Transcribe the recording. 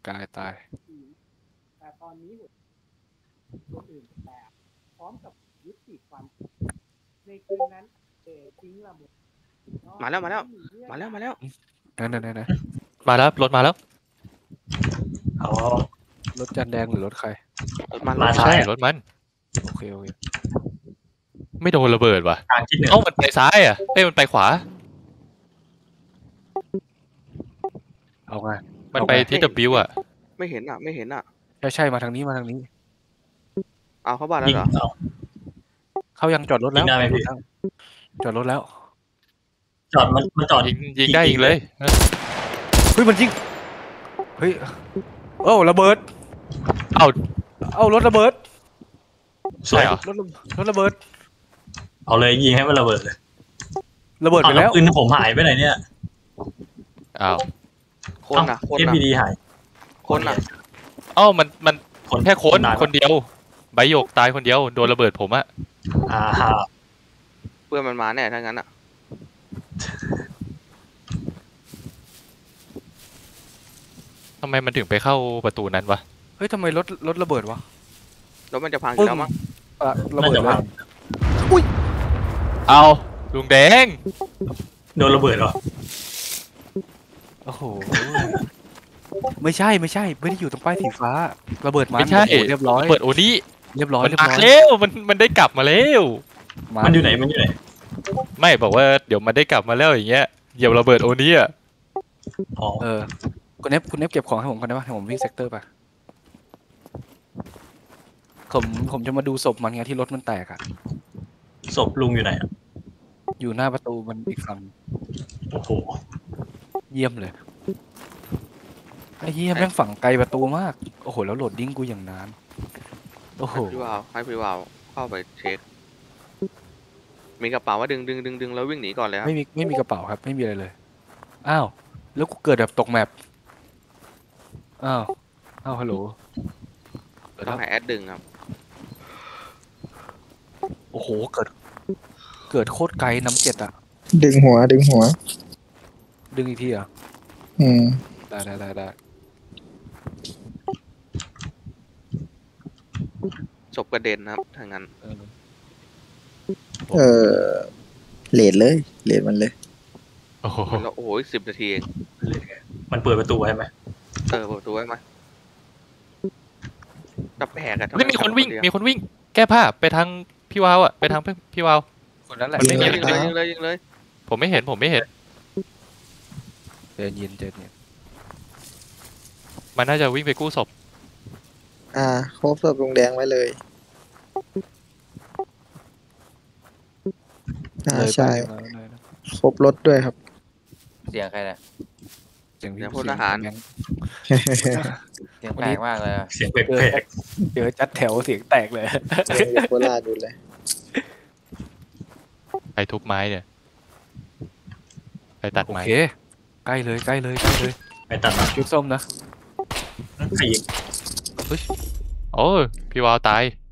กายตายแต่ตอนนี้คนอื่นแต่พร้อมกับยุติความในคืนนั้นทิ้งระบบมาแล้วนั่นมาแล้วมาแล้วรถมาแล้วอ๋อรถจันแดงหรือรถใครรถมันมาใช่รถมันโอเคไม่โดนระเบิดว่ะทางที่หนึ่งเอ้ามันไปซ้ายอ่ะเอ้ยมันไปขวาเอาไงมันไปที่ W อ่ะไม่เห็นอ่ะใช่มาทางนี้เอาเข้าบ้านแล้ยิวงเหรอเอาเขายังจอดรถแล้วยิงได้ไหมพี่จอดรถแล้วจอดมันจอดยิงได้ยิงเลยเฮ้ยมันยิงเฮ้ยเอ้าระเบิดเอ้ารถระเบิดสวยรถระเบิดเอาเลยยิงให้มันระเบิดเลยระเบิดไปแล้วปืนผมหายไปไหนเนี่ยอ้าวคนอ่ะ FPD หายคนอ่ะเอ้ามันคนแค่คนตายคนเดียวใบหยกตายคนเดียวโดนระเบิดผมอะเพื่อนมันมาแน่ถ้างั้นอ่ะทำไมมันถึงไปเข้าประตูนั้นวะเฮ้ยทำไมรถระเบิดวะรถมันจะพังอยู่แล้วมั้งระเบิดน่าจะเลพัยงเอาลุงแดงโดนระเบิดเหรอโอ้โหไม่ใช่ไม่ได้อยู่ตรงป้ายสีฟ้าระเบิดมันไม่ใช่โอ้โหเรียบร้อยเปิดโอนี้เรียบร้อยมันมาแล้ว มันได้กลับมาแล้วมันอยู่ไหนไม่บอกว่าเดี๋ยวมันได้กลับมาแล้วอย่างเงี้ยเหยียบระเบิดโอนี้อ่ะอ๋อคุณเนฟเก็บของให้ผมก่อนได้ปะให้ผมวิ่งเซกเตอร์ไปผมจะมาดูศพมันไงที่รถมันแตกอะศพลุงอยู่ไหนอ่ะอยู่หน้าประตูมันอีกฝั่งโอ้โหเยี่ยมเลยไอ้เยี่ยแม่งฝั่งไกลประตูมากโอ้โหแล้วโหลดดิ้งกูอย่างนานโอ้โหให้พี่วาวเข้าไปเช็คมีกระเป๋าว่าดึงแล้ววิ่งหนีก่อนเลยครับไม่มีกระเป๋าครับไม่มีอะไรเลยอ้าวแล้วกูเกิดแบบตกแมปอ้าวฮัลโหลต้องให้แอดดึงครับโอ้โหเกิดโคตรไกลน้ำเจ็ดอะดึงหัวดึงอีกทีเหรอ่ะ ได้ศพกระเด็นนะครับถ้างั้นเลดมันเลยโอ้โหแล้วโอ้โหอีก10 นาทีเองมันเปิดประตูไว้ไหมเปิดประตูไว้ไหมแต่แปลกอะทำไไม่มีคนวิ่งแก้ผ้าไปทางพี่วาวอ่ะไปทางพี่วาวคนนั้นแหละมันไม่มียิงเลยผมไม่เห็นเจนเย็นมันน่าจะวิ่งไปกู้ศพครบศพลุงแดงไว้เลย ใช่ ครบรถด้วยครับเสียงใครเนี่ยเสียงเดี๋ยวพลทหารเสียงแปลกมากเลยอะเสียงแปลกเจอจัดแถวเสียงแตกเลยโคราชดูเลยไปทุบไม้เนี่ยไปตัดโอไม้เคใกล้เลยๆไปตัดมาชุดส้มนะใครยิงโอ้ยพี่วาวตาย